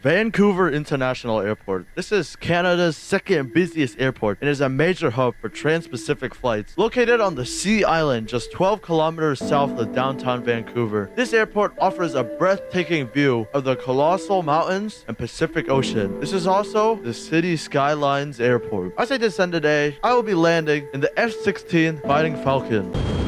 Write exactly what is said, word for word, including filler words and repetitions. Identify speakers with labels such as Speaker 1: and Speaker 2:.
Speaker 1: Vancouver International Airport. This is Canada's second busiest airport and is a major hub for trans-Pacific flights. Located on the Sea Island, just twelve kilometers south of downtown Vancouver, this airport offers a breathtaking view of the colossal mountains and Pacific Ocean. This is also the City Skylines Airport. As I descend today, I will be landing in the F sixteen Fighting Falcon.